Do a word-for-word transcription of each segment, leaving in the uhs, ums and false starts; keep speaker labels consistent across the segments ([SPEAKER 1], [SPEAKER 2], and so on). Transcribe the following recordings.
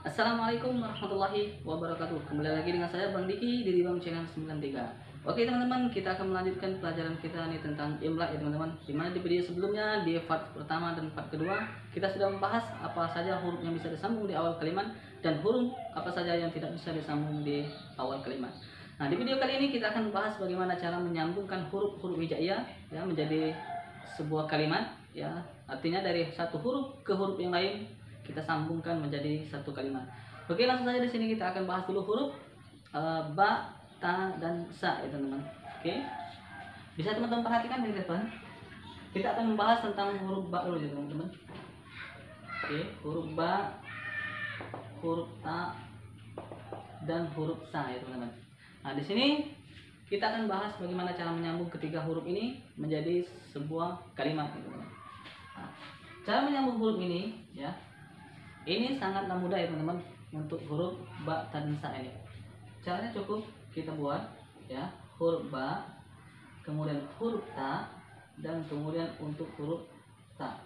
[SPEAKER 1] Assalamualaikum warahmatullahi wabarakatuh. Kembali lagi dengan saya Bang Diki di Bang Channel sembilan tiga. Oke teman-teman, kita akan melanjutkan pelajaran kita nih tentang imla ya teman-teman. Dimana di video sebelumnya, di part pertama dan part kedua, kita sudah membahas apa saja huruf yang bisa disambung di awal kalimat dan huruf apa saja yang tidak bisa disambung di awal kalimat. Nah, di video kali ini kita akan membahas bagaimana cara menyambungkan huruf-huruf hijaiyah ya menjadi sebuah kalimat ya. Artinya dari satu huruf ke huruf yang lain kita sambungkan menjadi satu kalimat. Oke, langsung saja di sini kita akan bahas dulu huruf uh, ba, ta, dan sa ya teman-teman. Oke, bisa teman-teman perhatikan di depan. Kita akan membahas tentang huruf ba dulu ya teman-teman. Oke, huruf ba, huruf ta, dan huruf sa ya teman-teman. Nah, di sini kita akan bahas bagaimana cara menyambung ketiga huruf ini menjadi sebuah kalimat ya teman-teman. Nah, cara menyambung huruf ini ya, ini sangatlah mudah ya teman-teman untuk huruf ba, ta, dan sa ini. Caranya cukup kita buat ya huruf ba, kemudian huruf ta, dan kemudian untuk huruf ta.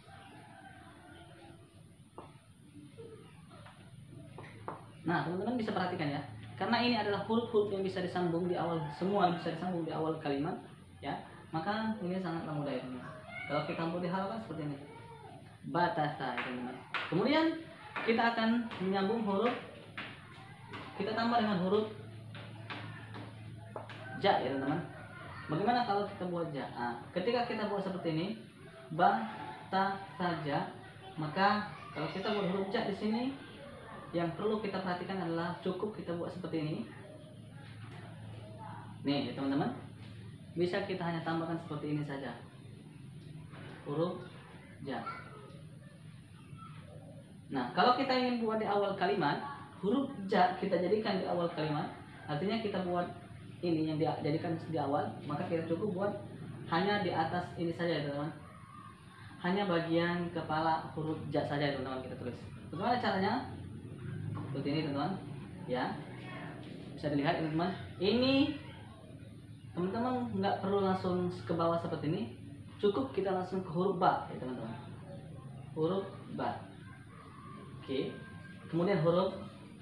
[SPEAKER 1] Nah teman-teman bisa perhatikan ya, karena ini adalah huruf-huruf yang bisa disambung di awal, semua bisa disambung di awal kalimat ya, maka ini sangatlah mudah ya teman-teman. Kalau kita mau diharapkan seperti ini, ba, ta, sa ya teman-teman. Kemudian kita akan menyambung huruf, kita tambah dengan huruf ja ya teman-teman. Bagaimana kalau kita buat ja? Nah, ketika kita buat seperti ini, ba, ta, sa, ja, maka kalau kita buat huruf ja di sini, yang perlu kita perhatikan adalah cukup kita buat seperti ini. Nih ya teman-teman, bisa kita hanya tambahkan seperti ini saja, huruf ja. Nah, kalau kita ingin buat di awal kalimat, huruf ja kita jadikan di awal kalimat, artinya kita buat ini yang dijadikan di awal, maka kita cukup buat hanya di atas ini saja ya teman-teman. Hanya bagian kepala huruf ja saja ya teman-teman kita tulis. Bagaimana caranya? Seperti ini teman-teman ya. Bisa dilihat ini teman-teman. Ini teman-teman nggak perlu langsung ke bawah seperti ini. Cukup kita langsung ke huruf ba ya teman-teman. Huruf ba. Oke, kemudian huruf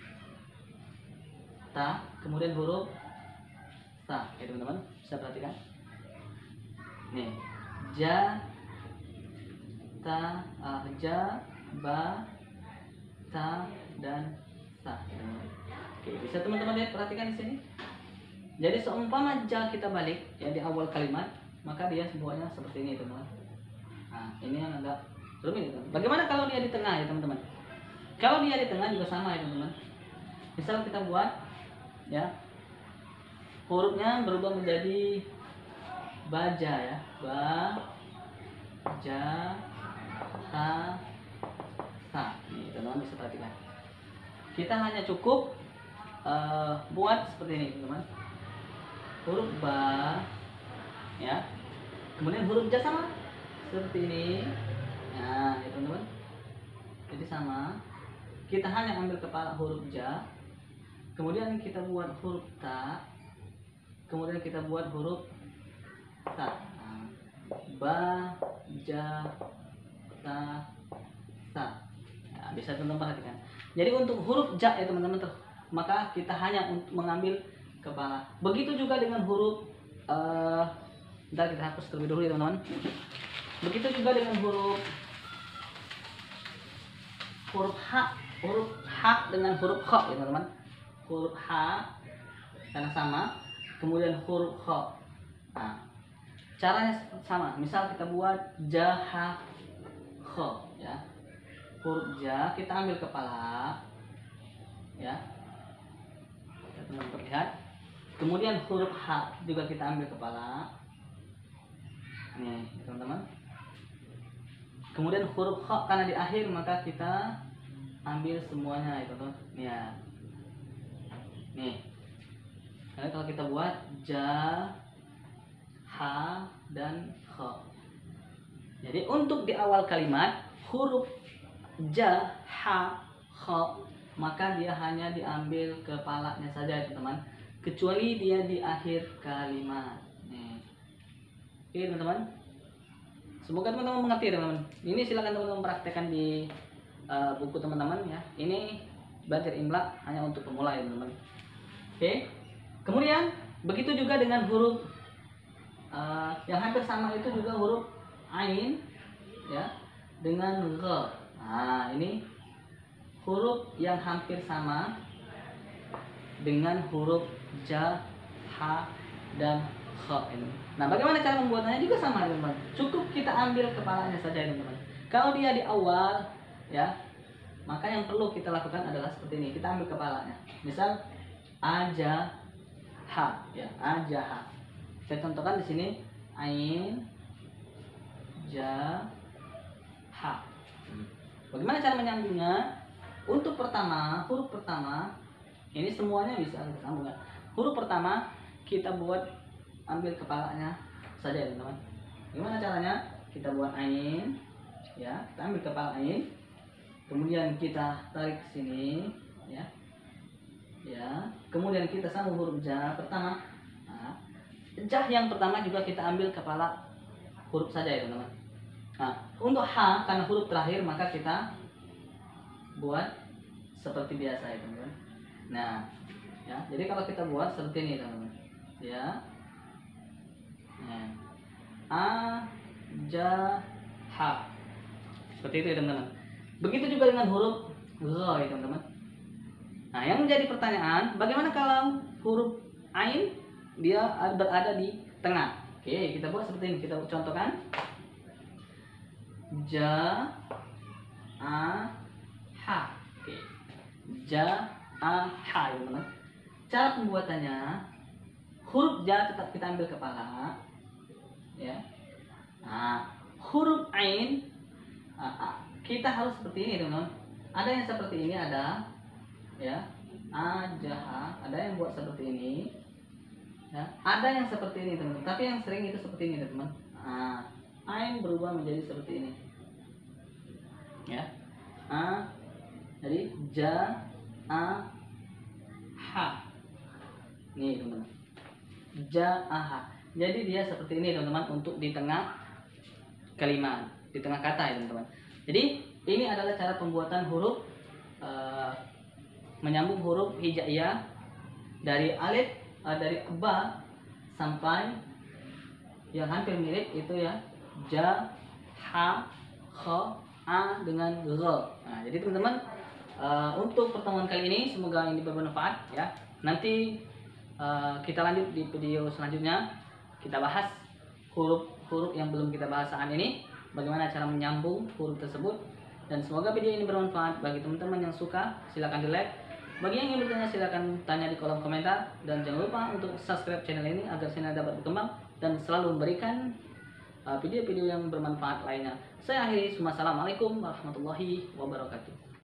[SPEAKER 1] ta, kemudian huruf sa ya teman-teman, bisa perhatikan nih, ja, ta, uh, ja, ba, ta, dan sa ya teman-teman. Oke, bisa teman-teman lihat, perhatikan di sini. Jadi seumpama ja kita balik ya di awal kalimat, maka dia semuanya seperti ini teman-teman. Nah, ini yang agak rumit ya teman. Bagaimana kalau dia di tengah ya teman-teman? Kalau dia di tengah juga sama ya teman-teman. Misal kita buat ya, hurufnya berubah menjadi baja ya, ba, ja, ta, sa. Nih teman-teman bisa perhatikan. Kita hanya cukup uh, buat seperti ini teman-teman. Huruf ba ya, kemudian huruf ja sama seperti ini. Nah ya teman-teman, jadi sama. Kita hanya ambil kepala huruf ja, kemudian kita buat huruf ta, kemudian kita buat huruf ta. Nah, ba, ja, ta, sa. Nah, bisa teman-teman perhatikan. Jadi untuk huruf ja ya teman-teman, maka kita hanya untuk mengambil kepala. Begitu juga dengan huruf uh, bentar, kita hapus terlebih dahulu ya teman-teman. Begitu juga dengan huruf huruf h, huruf h dengan huruf kho ya teman-teman. Huruf h karena sama, kemudian huruf kho. Nah, caranya sama. Misal kita buat ja, ha, kho ya. Huruf ja kita ambil kepala ya, teman-teman terlihat. Kemudian huruf h juga kita ambil kepala nih teman-teman. Kemudian huruf kho karena di akhir, maka kita ambil semuanya itu tuh ya. Nih, karena kalau kita buat ja, ha, dan kho. Jadi untuk di awal kalimat huruf ja, ha, kho, maka dia hanya diambil kepalanya saja teman-teman, kecuali dia di akhir kalimat. Nih. Oke teman-teman, semoga teman-teman mengerti teman-teman. Ini silakan teman-teman praktekkan di uh, buku teman-teman ya. Ini belajar imla hanya untuk pemula ya teman-teman. Oke. Kemudian begitu juga dengan huruf uh, yang hampir sama itu juga huruf ain ya dengan gha. Nah, ini huruf yang hampir sama dengan huruf ja, ha dan kha ini. Nah, bagaimana cara membuatnya juga sama teman-teman. Cukup kita ambil kepalanya saja teman-teman. Kalau dia di awal ya, maka yang perlu kita lakukan adalah seperti ini. Kita ambil kepalanya. Misal aja ha ya, aja ha. Saya contohkan di sini ain ja ha. Bagaimana cara menyambungnya? Untuk pertama, huruf pertama ini semuanya bisa kita sambung ya. Huruf pertama kita buat ambil kepalanya saja ya teman-teman. Gimana caranya? Kita buat ain ya, kita ambil kepala ain. Kemudian kita tarik ke sini ya. Ya, kemudian kita sambung huruf ja pertama. Nah, jah yang pertama juga kita ambil kepala huruf saja ya teman-teman. Nah, untuk ha karena huruf terakhir maka kita buat seperti biasa ya teman-teman. Nah, ya, jadi kalau kita buat seperti ini teman-teman. Ya. Nah, a ja ha. Seperti itu ya teman-teman. Begitu juga dengan huruf gha ya teman-teman. Nah, yang menjadi pertanyaan, bagaimana kalau huruf ain dia berada di tengah? Oke, kita buat seperti ini. Kita contohkan. Ja, a, ha. Oke. Ja, a, ha, ya teman-teman. Cara pembuatannya, huruf ja tetap kita ambil kepala, ya. Nah, huruf ain kita harus seperti ini teman-teman. Ada yang seperti ini ada. Ya, aja, ada yang buat seperti ini ya, ada yang seperti ini teman-teman, tapi yang sering itu seperti ini teman-teman. Nah, ain berubah menjadi seperti ini ya, a jadi ja, a, ha nih teman-teman, ja, a, ha. Jadi dia seperti ini teman-teman untuk di tengah kalimat, di tengah kata ya teman-teman. Jadi ini adalah cara pembuatan huruf uh, menyambung huruf hijaiyah dari alif uh, dari ba sampai yang hampir mirip itu ya, ja, ha, kha, a dengan gha. Nah, jadi teman-teman uh, untuk pertemuan kali ini semoga ini bermanfaat ya. Nanti uh, kita lanjut di video selanjutnya, kita bahas huruf-huruf yang belum kita bahas saat ini, bagaimana cara menyambung huruf tersebut. Dan semoga video ini bermanfaat. Bagi teman-teman yang suka silahkan di like. Bagi yang ingin bertanya silahkan tanya di kolom komentar. Dan jangan lupa untuk subscribe channel ini agar channel dapat berkembang dan selalu memberikan video-video uh, yang bermanfaat lainnya. Saya akhiri. Wassalamualaikum warahmatullahi wabarakatuh.